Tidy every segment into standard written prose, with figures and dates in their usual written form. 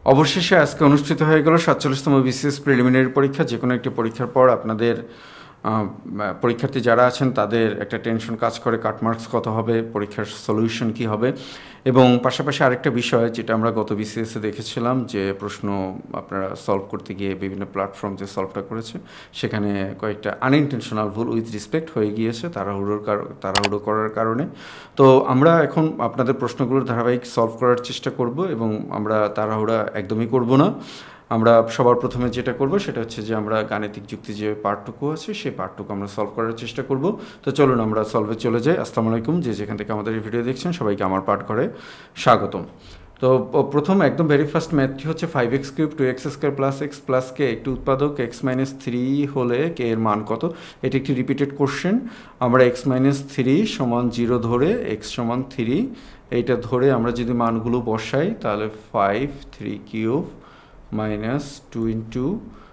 অবশেষে আজকে অনুষ্ঠিত হয়ে গেল ৪৭তম বিসিএস প্রিলিমিনারি পরীক্ষা। যে কোনো একটি পরীক্ষার পর আপনাদের পরীক্ষার্থী যারা আছেন তাদের একটা টেনশন কাজ করে, কাটমার্কস কত হবে, পরীক্ষার সলিউশন কি হবে, এবং পাশাপাশি আরেকটা বিষয় যেটা আমরা গত বিসিএসে দেখেছিলাম যে প্রশ্ন আপনারা সলভ করতে গিয়ে বিভিন্ন প্ল্যাটফর্ম যে সলভটা করেছে সেখানে কয়েকটা আনইনটেনশনাল ভুল উইথ রিসপেক্ট হয়ে গিয়েছে তাড়াহুড়ো করার কারণে। তো আমরা এখন আপনাদের প্রশ্নগুলোর ধারাবাহিক সলভ করার চেষ্টা করব এবং আমরা তাড়াহুড়া একদমই করব না। আমরা সবার প্রথমে যেটা করব সেটা হচ্ছে যে আমরা গাণিতিক যুক্তি যে পার্টটুকু আছে সেই পার্টটুকু আমরা সলভ করার চেষ্টা করব। তো চলুন আমরা সলভে চলে যাই। আসসালামু আলাইকুম, যেখান থেকে আমাদের এই ভিডিও দেখছেন সবাইকে আমার পাঠ করে স্বাগতম। তো প্রথম একদম ভেরি ফার্স্ট ম্যাথটি হচ্ছে 5x³ 2x² plus x plus কে একটি উৎপাদক x-3 হলে কে এর মান কত। এটি একটি রিপিটেড কোশ্চেন। আমরা x-3 সমান 0 ধরে x সমান 3 এইটা ধরে আমরা যদি মানগুলো বসাই তাহলে 5 3³ মাইনাস 2 ইন্টু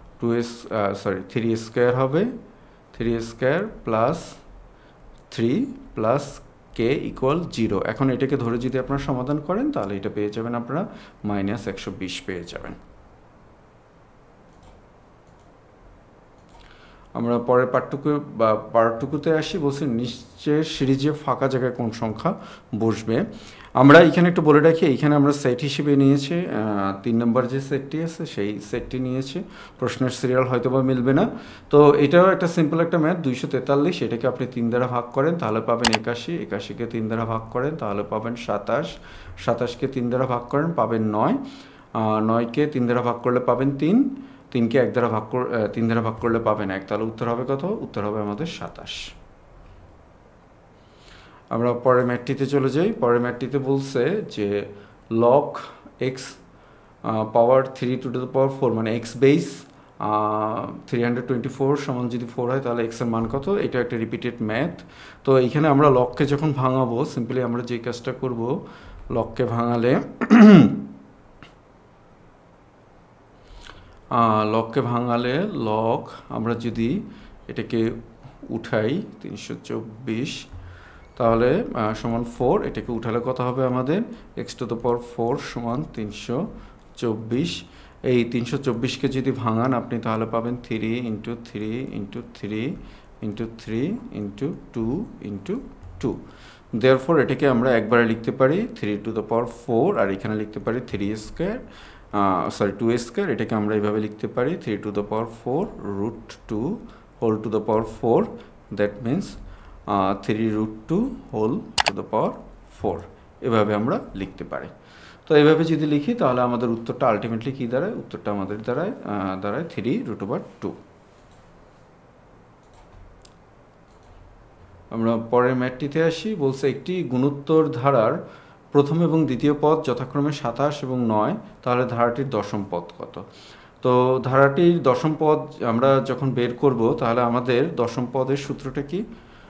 3 স্কোয়ার হবে, 3 square plus 3 plus k equal 0। এখন এটাকে ধরে যদি আপনারা সমাধান করেন তাহলে এটা পেয়ে যাবেন আপনারা -120 পেয়ে যাবেন। আমরা পরের পার্টটুকুতে আসি। বলছি নিশ্চয় সিরিজে ফাঁকা জায়গায় কোন সংখ্যা বসবে। আমরা এখানে একটু বলে রাখি, এইখানে আমরা সেট হিসেবে নিয়েছি 3 নম্বর যে সেটটি আছে সেই সেটটি নিয়েছি। প্রশ্নের সিরিয়াল হয়তো বা মিলবে না। তো এটাও একটা সিম্পল একটা ম্যাথ, 243। এটাকে আপনি 3 দ্বারা ভাগ করেন তাহলে পাবেন 81, 81কে 3 দ্বারা ভাগ করেন তাহলে পাবেন 27, 27কে 3 দ্বারা ভাগ করেন পাবেন 9, 9কে 3 দ্বারা ভাগ করলে পাবেন 3, 3কে 3 দ্বারা ভাগ করলে পাবেন 1। তাহলে উত্তর হবে কত? উত্তর হবে আমাদের 27। আমরা পরের ম্যাথটিতে চলে যাই। পরের ম্যাথটিতে বলছে যে log x power 3 to the power 4 মানে x বেস 324 সমান যদি 4 হয় তাহলে x এর মান কত। এটা একটা রিপিটেড ম্যাথ। তো এইখানে আমরা লগকে যখন ভাঙাবো সিম্পলি আমরা যে কাজটা করব, লগকে ভাঙালে লগ আমরা যদি এটাকে উঠাই 324 তাহলে সমান 4, এটাকে উঠালে কত হবে আমাদের x টু দ্য পাওয়ার 4 সমান 324। এই 324কে যদি ভাঙান আপনি তাহলে পাবেন 3 into 3 into 3 into 3 into 2 into 2। Therefore এটাকে আমরা একবারে লিখতে পারি 3 টু দ্য পাওয়ার 4, আর এখানে লিখতে পারি 3 স্কোয়ার 2 স্কোয়ার। এটাকে আমরা এইভাবে লিখতে পারি 3 to the power 4 root 2 whole to the power 4, that means 3√2 whole to the power 4। এভাবে আমরা লিখতে পারি। তো এভাবে যদি লিখি তাহলে আমাদের উত্তরটা আলটিমেটলি কী দাঁড়ায়? উত্তরটা আমাদের দাঁড়ায় 3√2। আমরা পরের ম্যাথটিতে আসি। বলছে একটি গুণোত্তর ধারার প্রথম এবং দ্বিতীয় পদ যথাক্রমে 27 এবং 9, তাহলে ধারাটির দশম পদ কত। তো ধারাটির দশম পদ আমরা যখন বের করব তাহলে আমাদের দশম পদের সূত্রটা কি?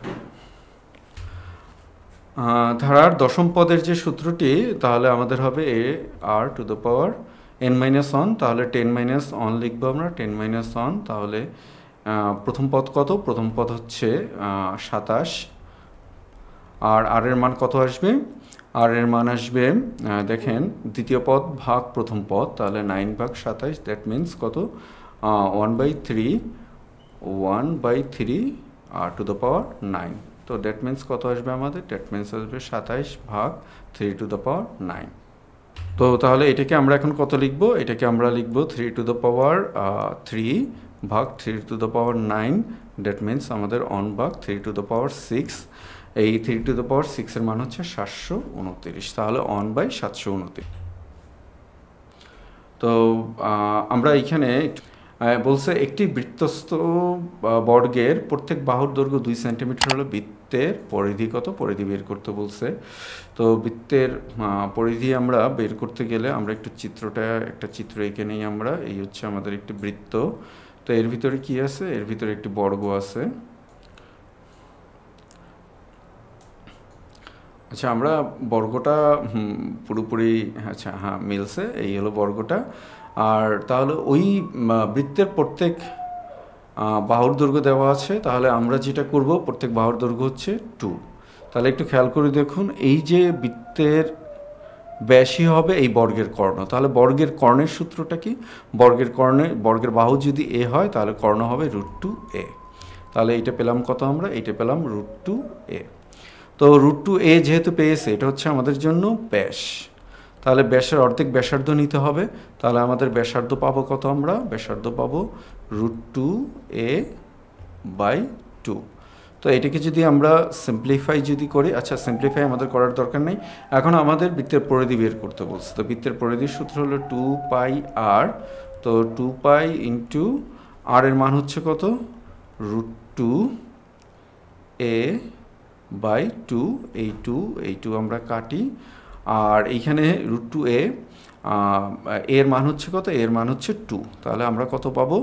ধারার দশম পদের যে সূত্রটি তাহলে আমাদের হবে a r to the power n-1, তাহলে 10-1 লিখবো আমরা 10-1। তাহলে প্রথম পদ কত? প্রথম পদ হচ্ছে 27, আর r এর মান কত আসবে? r এর মান আসবে দেখেন দ্বিতীয় পদ ভাগ প্রথম পদ, তাহলে 9 ভাগ 27, দ্যাট মিন্স কত 1/3 r টু দ্য পাওয়ার 9। তো দ্যাট মিন্স কত আসবে আমাদের? দ্যাট মিন্স আসবে 27 ভাগ 3 টু দ্য পাওয়ার 9। তো তাহলে এটাকে আমরা এখন কত লিখব? এটাকে আমরা লিখব 3 টু দ্য পাওয়ার 3 ভাগ 3 to the power 9, that means আমাদের 1 ভাগ 3 টু দ্য পাওয়ার 6। এই 3 টু দ্য পাওয়ার 6 এর মান হচ্ছে 729, তাহলে 1/729। তো আমরা এইখানে বলছে একটি বৃত্তস্থ বর্গের প্রত্যেক বাহুর দৈর্ঘ্য 2 সেন্টিমিটার হলে বৃত্তের পরিধি কত? পরিধি বের করতে বলছে। তো বৃত্তের পরিধি আমরা বের করতে গেলে আমরা একটা চিত্র এঁকে নেই আমরা। এই হচ্ছে আমাদের একটি বৃত্ত। তো এর ভিতরে কি আছে? এর ভিতরে একটি বর্গ আছে। আচ্ছা, আমরা বর্গটা পুরোপুরি মিলছে, এই হলো বর্গটা। আর তাহলে ওই বৃত্তের প্রত্যেক বাহুর দৈর্ঘ্য দেওয়া আছে, তাহলে আমরা যেটা করব প্রত্যেক বাহুর দৈর্ঘ্য হচ্ছে 2। তাহলে একটু খেয়াল করে দেখুন, এই যে বৃত্তের ব্যাসই হবে এই বর্গের কর্ণ। তাহলে বর্গের কর্ণের সূত্রটা কি? বর্গের বাহু যদি এ হয় তাহলে কর্ণ হবে √2a। তাহলে এইটা পেলাম কত আমরা? এইটা পেলাম √2a। তো √2a যেহেতু পেয়েছে, এটা হচ্ছে আমাদের জন্য ব্যাস। তাহলে ব্যাসের অর্ধেক ব্যাসার্ধ নিতে হবে। তাহলে আমাদের ব্যাসার্ধ পাবো কত? আমরা ব্যাসার্ধ পাবো √2a/2। তো এটাকে যদি আমরা সিম্পলিফাই যদি করি, আচ্ছা সিম্পলিফাই আমাদের করার দরকার নেই, এখন আমাদের বৃত্তের পরিধি বের করতে বলছে। তো বৃত্তের পরিধির সূত্র হলো 2πr। তো 2π ইন্টু আর এর মান হচ্ছে কত? √2a/2। এই 2 আমরা কাটি, আর এইখানে √2a এর মান হচ্ছে কত? এর মান হচ্ছে 2। তাহলে আমরা কত পাবো?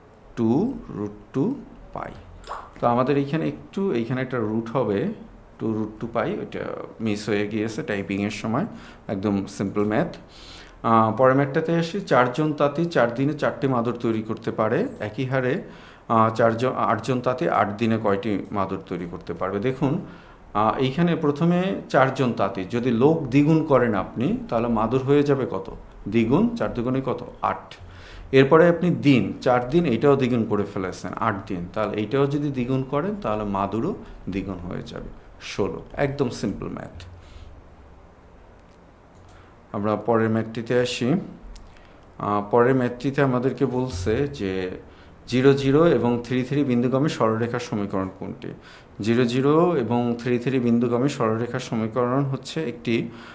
2√2π। তো আমাদের এইখানে একটা রুট হবে 2√2π, ওইটা মিস হয়ে গিয়েছে টাইপিংয়ের সময়, একদম সিম্পল ম্যাথ। পরের ম্যাথটাতে আসি। 4 জন তাঁতি 4 দিনে 4টি মাদুর তৈরি করতে পারে, একই হারে 8 জন তাঁতি 8 দিনে কয়টি মাদুর তৈরি করতে পারবে? দেখুন এইখানে প্রথমে 4 জন তাঁতি, যদি লোক দ্বিগুণ করেন আপনি, তাহলে মাদুর হয়ে যাবে কত? দ্বিগুণ, 4 দুগুণে কত? 8। এরপরে আপনি দিন, 4 দিন, এইটাও দ্বিগুণ করে ফেলেছেন, 8 দিন, তাহলে এইটাও যদি দ্বিগুণ করেন তাহলে মাদুরও দ্বিগুণ হয়ে যাবে, 16। একদম সিম্পল ম্যাথ। আমরা পরের ম্যাথটিতে আসি। পরের ম্যাথটিতে আমাদেরকে বলছে যে 0, 0 এবং 3, 3 বিন্দুগামী সরলরেখার সমীকরণ কোনটি? 0, 0 এবং 3, 3 বিন্দুগামী সরলরেখার সমীকরণ হচ্ছে একটি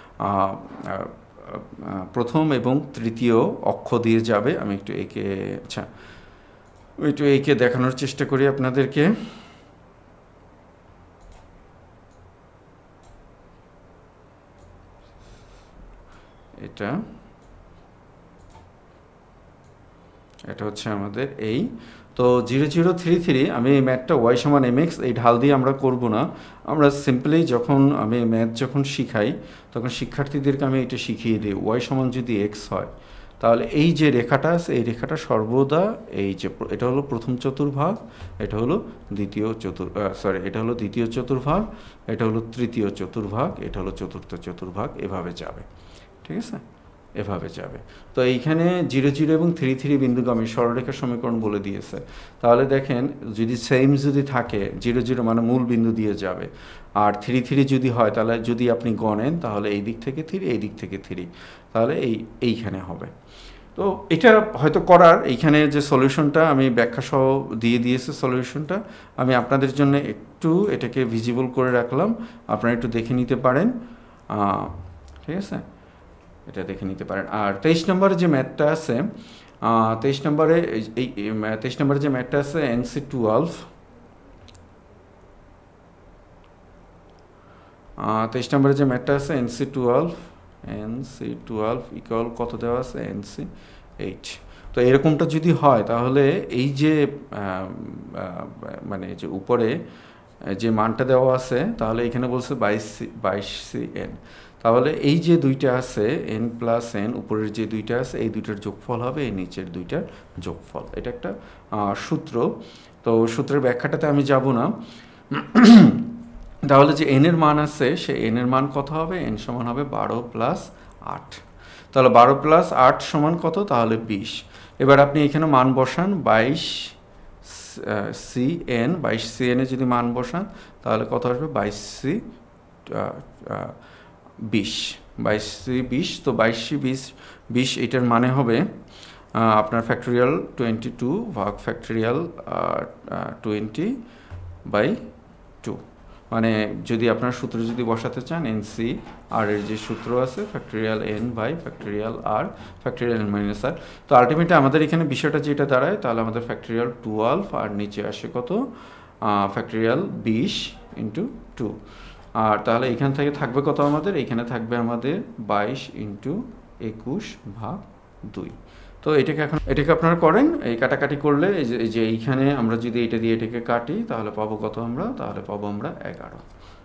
প্রথম এবং তৃতীয় অক্ষ দিয়ে যাবে। আমি একটু একে দেখানোর চেষ্টা করি আপনাদেরকে। এটা হচ্ছে আমাদের এই। তো 0, 0, 3, 3, আমি এই ম্যাথটা y সমান mx এই ঢাল দিয়ে আমরা করব না। আমরা সিম্পলি যখন আমি ম্যাথ যখন শিখাই তখন শিক্ষার্থীদেরকে আমি এটা শিখিয়ে দিই, y সমান যদি x হয় তাহলে এই যে রেখাটা আছে এই রেখাটা সর্বদা এই যে এটা হলো প্রথম চতুর্ভাগ, এটা হলো দ্বিতীয় চতুর্ভাগ, এটা হলো তৃতীয় চতুর্ভাগ, এটা হলো চতুর্থ চতুর্ভাগ, এভাবে যাবে। ঠিক আছে, এভাবে যাবে। তো এইখানে 0, 0 এবং 3, 3 বিন্দুগামী সরলরেখার সমীকরণ বলে দিয়েছে। তাহলে দেখেন যদি সেম যদি থাকে, 0, 0 মানে মূল বিন্দু দিয়ে যাবে, আর 3, 3 যদি হয় তাহলে যদি আপনি গণেন তাহলে এই দিক থেকে 3, এই দিক থেকে 3, তাহলে এইখানে হবে। তো এটা হয়তো করার, এইখানে যে সলিউশনটা আমি ব্যাখ্যা সহ দিয়ে দিয়েছে সলিউশনটা, আমি আপনাদের জন্য একটু এটাকে ভিজিবল করে রাখলাম, আপনারা একটু দেখে নিতে পারেন। ঠিক আছে, এটা দেখে নিতে পারেন। আর 23 নম্বরে যে ম্যাথটা আছে, 23 নম্বরে যে ম্যাথটা আছে NC12, 23 নম্বরে যে ম্যাথটা আছে NC12 ইকুয়াল কত দেওয়া আছে? NC8। তো এরকমটা যদি হয় তাহলে এই যে মানে যে উপরে যে মানটা দেওয়া আছে, তাহলে এখানে বলছে 22cn, তাহলে এই যে দুইটা আছে n প্লাস n, উপরের যে দুইটা আছে এই দুইটার যোগফল হবে এই নিচের দুইটার যোগফল। এটা একটা সূত্র। তো সূত্রের ব্যাখ্যাটাতে আমি যাব না। তাহলে যে n এর মান আছে সে n এর মান কত হবে? n সমান হবে 12 + 8। তাহলে 12 + 8 সমান কত? তাহলে 20। এবার আপনি এখানে মান বসান, 22cn, 22cn এ যদি মান বসান তাহলে কত আসবে? 22c 20, 22c 20। তো 22c 20 এটার মানে হবে আপনার ফ্যাক্টোরিয়াল 22 ভাগ ফ্যাক্টোরিয়াল 20/2। মানে যদি আপনার সূত্র যদি বসাতে চান, NC আর এর যে সূত্র আছে factorial n by factorial r factorial n minus r। তো আলটিমেটলি আমাদের এখানে বিষয়টা যেটা দাঁড়ায়, তাহলে আমাদের ফ্যাক্টোরিয়াল 12 আর নিচে আসে কত? ফ্যাক্টোরিয়াল 20 × 2। আর তাহলে এখান থেকে থাকবে কত আমাদের? এখানে থাকবে আমাদের 22 × 21/2। তো এটাকে আপনারা করেন, এই কাটাকাটি করলে এই যে এইখানে আমরা যদি এটা দিয়ে এটাকে কাটি তাহলে পাবো কত আমরা? তাহলে পাবো আমরা 11।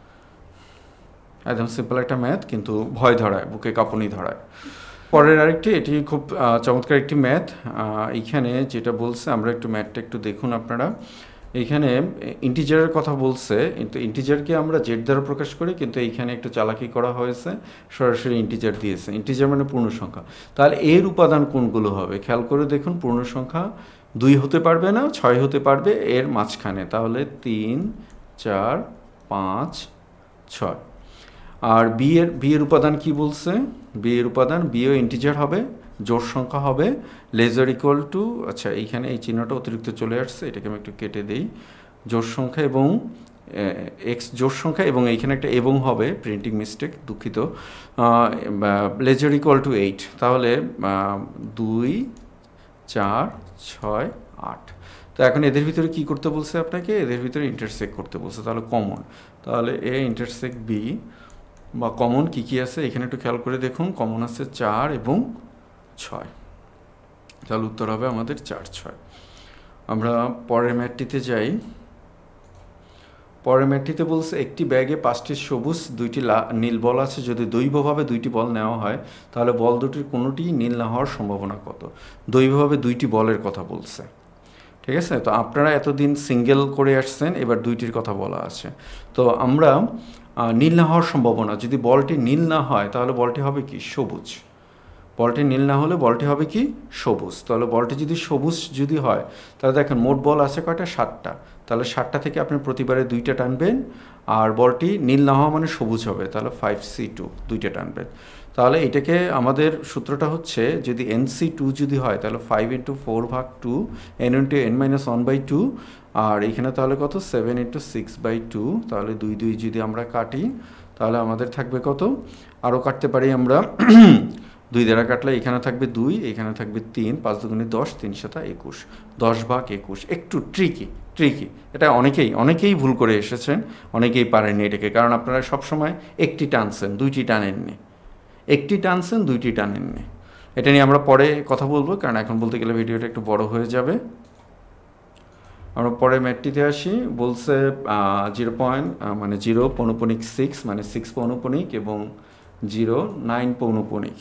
একদম সিম্পল একটা ম্যাথ, কিন্তু ভয় ধরায়, বুকে কাঁপুনি ধরায়। পরের আরেকটি, এটি খুব চমৎকার একটি ম্যাথ। এইখানে যেটা বলছে, আমরা একটু ম্যাথটা একটু দেখুন আপনারা। এইখানে ইন্টিজারের কথা বলছে, কিন্তু ইন্টিজারকে আমরা জেড দ্বারা প্রকাশ করি, কিন্তু এইখানে একটু চালাকি করা হয়েছে, সরাসরি ইন্টিজার দিয়েছে। ইন্টিজার মানে পূর্ণ সংখ্যা। তাহলে এর উপাদান কোনগুলো হবে খেয়াল করে দেখুন। পূর্ণ সংখ্যা 2 হতে পারবে না, 6 হতে পারবে এর মাঝখানে, তাহলে 3, 4, 5, 6। আর বি এর উপাদান কি বলছে? বি এর উপাদান বিও ইন্টিজার হবে, জোড় সংখ্যা হবে, লেজার ইকুয়াল টু, আচ্ছা এইখানে এই চিহ্নটা অতিরিক্ত চলে আসছে, এটাকে আমি একটু কেটে দিই। জোড় সংখ্যা এবং এক্স জোড় সংখ্যা এবং এইখানে একটা এবং হবে, প্রিন্টিং মিস্টেক, দুঃখিত। লেজার ইকুয়াল টু 8, তাহলে 2, 4, 6, 8। তো এখন এদের ভিতরে কি করতে বলছে আপনাকে? এদের ভিতরে ইন্টারসেক্ট করতে বলছে, তাহলে কমন, তাহলে এ ইন্টারসেক্ট বি বা কমন কি কি আছে এখানে একটু খেয়াল করে দেখুন। কমন আছে 4 এবং 6, তাহলে উত্তর হবে আমাদের 4, 6। আমরা পরের ম্যাটটিতে যাই। পরের ম্যাটটিতে বলছে একটি ব্যাগে 5টি সবুজ 2টি নীল বল আছে। যদি দৈবভাবে 2টি বল নেওয়া হয় তাহলে বল দুটির কোনোটি নীল না হওয়ার সম্ভাবনা কত? দৈবভাবে 2টি বলের কথা বলছে, ঠিক আছে। তো আপনারা এতদিন সিঙ্গেল করে আসছেন, এবার 2টির কথা বলা আছে। তো আমরা নীল না হওয়ার সম্ভাবনা, যদি বলটি নীল না হয় তাহলে বলটি হবে কি? সবুজ। বলটি নীল না হলে বলটি হবে কি? সবুজ। তাহলে বলটি যদি সবুজ যদি হয়, তাহলে দেখেন মোট বল আছে কয়টা? 7টা। তাহলে 7টা থেকে আপনি প্রতিবারে 2টা টানবেন, আর বলটি নীল না হওয়া মানে সবুজ হবে, তাহলে 5C2 2টা টানবেন। তাহলে এটাকে আমাদের সূত্রটা হচ্ছে, যদি NC2 যদি হয় তাহলে 5 × 4 ভাগ 2 n × n-1/2, আর এখানে তাহলে কত? 7 × 6/2, তাহলে 2 2 যদি আমরা কাটি তাহলে আমাদের থাকবে কত? আরও কাটতে পারি আমরা 2 দ্বারা কাটলে এখানে থাকবে 2, এখানে থাকবে 3, 5 দুগুণে 10, 3 7 21, 10 ভাগ 21। একটু ট্রিকি, এটা অনেকেই ভুল করে এসেছেন, অনেকেই পারেননি এটাকে, কারণ আপনারা সবসময় একটি টানছেন, 2টি টানেননি, একটি টানছেন, 2টি টানেননি। এটা নিয়ে আমরা পরে কথা বলবো, কারণ এখন বলতে গেলে ভিডিওটা একটু বড় হয়ে যাবে। আমরা পরে ম্যাটটিতে আসি। বলছে 0.6 মানে 6 পৌনঃপুনিক এবং 0.9 পৌনঃপুনিক,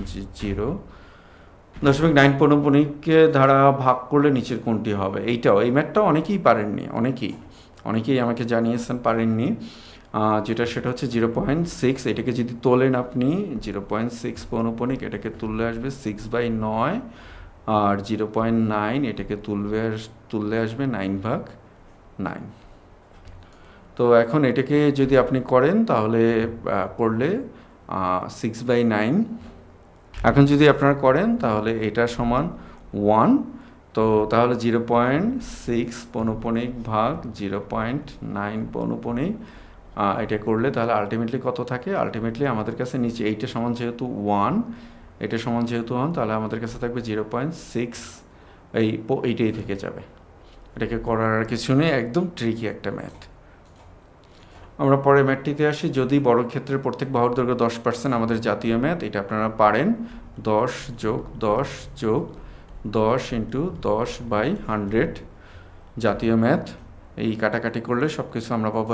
0.9 পৌনঃপুনিককে দ্বারা ভাগ করলে নিচের কোনটি হবে? এই ম্যাথটাও অনেকেই পারেননি, অনেকেই আমাকে জানিয়েছেন পারেননি। যেটা সেটা হচ্ছে 0.6, এটাকে যদি তোলেন আপনি 0.6 পৌনঃপুনিক, এটাকে তুললে আসবে 6/9, আর 0.9 এটাকে তুললে আসবে 9/9। তো এখন এটাকে যদি আপনি করেন তাহলে করলে 6/9, এখন যদি আপনারা করেন তাহলে এটা সমান 1। তো তাহলে 0.6 পৌনঃপুনিক ভাগ 0.9 পৌনঃপুনিক, এটা করলে তাহলে আলটিমেটলি কত থাকে? আলটিমেটলি আমাদের কাছে নিচে এইটা সমান যেহেতু 1, এটা সমান যেহেতু 1, তাহলে আমাদের কাছে থাকবে 0.6, এইটাই থেকে যাবে। এটাকে করার আর কিছু নেই, একদম ট্রিকি একটা ম্যাথ। আমরা পরে ম্যাথটিতে আসি। যদি বর্গক্ষেত্রের প্রত্যেক বাহুর দৈর্ঘ্য 10%, আমাদের জাতীয় ম্যাথ, এটা আপনারা পারেন। 10 + 10 + 10 × 10/100 জাতীয় ম্যাথ। এই কাটাকাটি করলে সব কিছু আমরা পাবো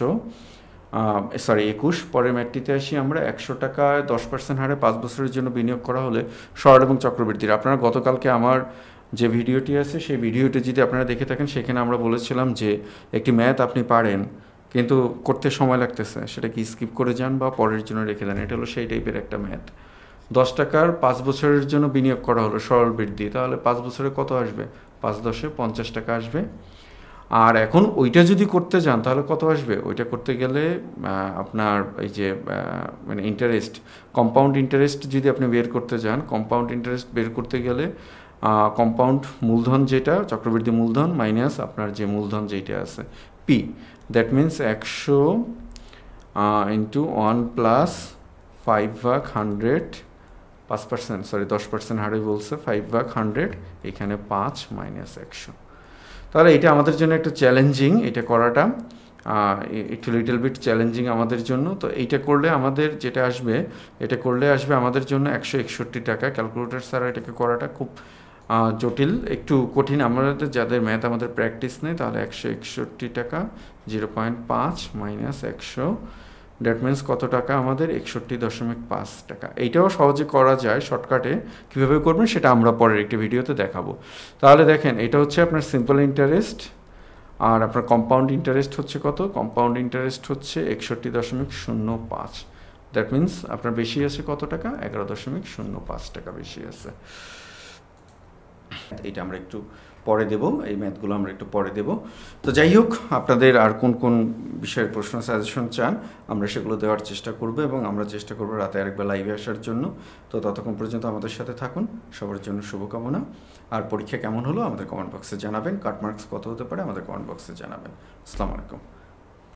21। পরের ম্যাথটিতে আসি আমরা। 100 টাকায় 10% হারে 5 বছরের জন্য বিনিয়োগ করা হলে সরল এবং চক্রবৃদ্ধির, আপনারা গতকালকে আমার যে ভিডিওটি আছে সেই ভিডিওটি যদি আপনারা দেখে থাকেন, সেখানে আমরা বলেছিলাম যে একটি ম্যাথ আপনি পারেন কিন্তু করতে সময় লাগতেছে, সেটা কি স্কিপ করে যান বা পরের জন্য রেখে দেন। এটা হলো সেই টাইপের একটা ম্যাথ। 10 টাকার 5 বছরের জন্য বিনিয়োগ করা হলো সরল বৃদ্ধি, তাহলে 5 বছরে কত আসবে? 5 × 10 = 50 টাকা আসবে। আর এখন ওইটা যদি করতে যান তাহলে কত আসবে? ওইটা করতে গেলে আপনার এই যে মানে ইন্টারেস্ট, কম্পাউন্ড ইন্টারেস্ট যদি আপনি বের করতে যান, কম্পাউন্ড ইন্টারেস্ট বের করতে গেলে কম্পাউন্ড মূলধন যেটা, চক্রবৃদ্ধি মূলধন মাইনাস আপনার যে মূলধন যেটা আছে পি, দ্যাট মিনস 100 × 1 + 5/100, 5%, সরি 10% হারে বলছে, 5/100, এখানে 5 - 100। তাহলে এটা আমাদের জন্য একটু চ্যালেঞ্জিং, এটা করাটা একটু লিটল বিট চ্যালেঞ্জিং আমাদের জন্য। তো এইটা করলে আমাদের যেটা আসবে, এটা করলে আসবে আমাদের জন্য 161 টাকা। ক্যালকুলেটর ছাড়া এটাকে করাটা খুব জটিল, একটু কঠিন। আমাদের যাদের ম্যাথ আমাদের প্র্যাকটিস নেই, তাহলে 161 টাকা 0.5 - 100, দ্যাট মিনস কত টাকা আমাদের? 61.5 টাকা। এইটাও সহজে করা যায় শর্টকাটে, কীভাবে করবেন সেটা আমরা পরের একটি ভিডিওতে দেখাবো। তাহলে দেখেন, এটা হচ্ছে আপনার সিম্পল ইন্টারেস্ট, আর আপনার কম্পাউন্ড ইন্টারেস্ট হচ্ছে কত? কম্পাউন্ড ইন্টারেস্ট হচ্ছে 61.05। দ্যাট মিনস আপনার বেশি আছে কত টাকা? 11.05 টাকা বেশি আছে। এটা আমরা একটু পরে দেব, এই ম্যাথগুলো আমরা একটু পরে দেব। তো যাই হোক, আপনাদের আর কোন কোন বিষয়ের প্রশ্ন সাজেশন চান আমরা সেগুলো দেওয়ার চেষ্টা করব, এবং আমরা চেষ্টা করব রাতে আরেকবার লাইভে আসার জন্য। তো ততক্ষণ পর্যন্ত আমাদের সাথে থাকুন। সবার জন্য শুভকামনা। আর পরীক্ষা কেমন হলো আমাদের কমেন্ট বক্সে জানাবেন। কাটমার্কস কত হতে পারে আমাদের কমেন্ট বক্সে জানাবেন। আসসালামু আলাইকুম।